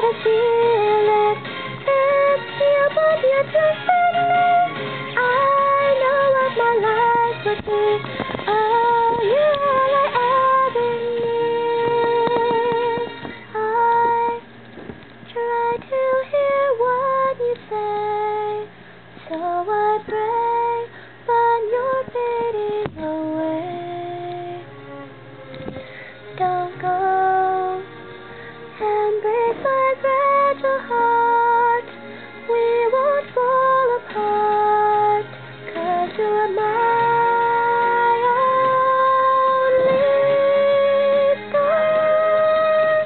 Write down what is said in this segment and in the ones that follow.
feel it. It's you, but you're just in me. I know what my life would be. Oh, you're all I ever need. I try to hear what you say, so I pray, but you're fading away. Don't go and break my fragile heart. We won't fall apart, 'cause you're my only star.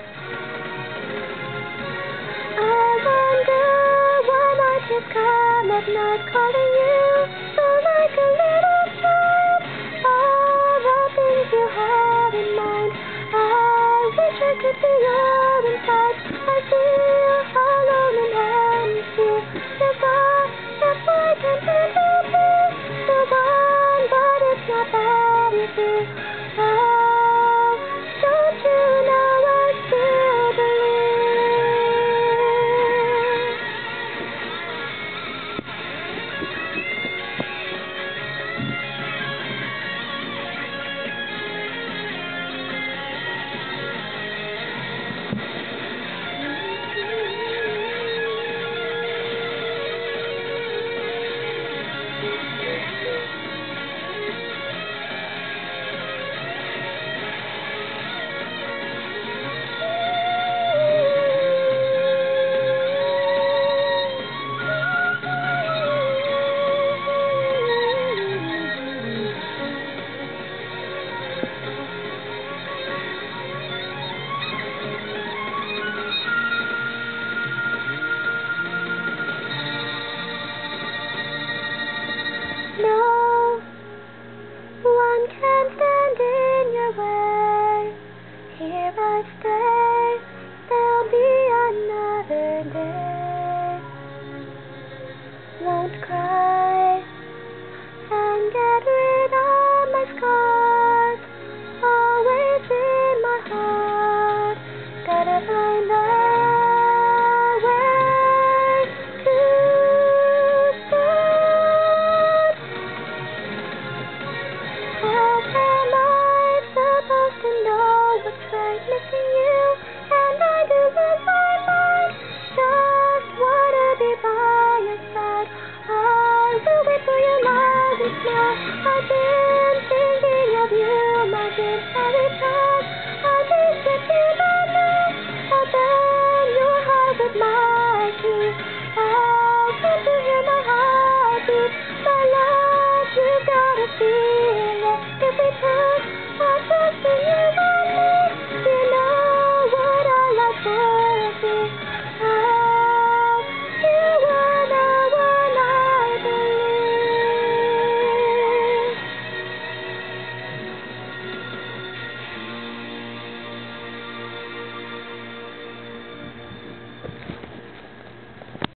I wonder why my tears come at night, calling you so like a little child. All the things you have in mind, I wish I could be your inside. I feel alone and empty. If I can pretend to be the one, but it's not that easy. Oh, don't you know I still believe? No one can stand in your way. Here I stay.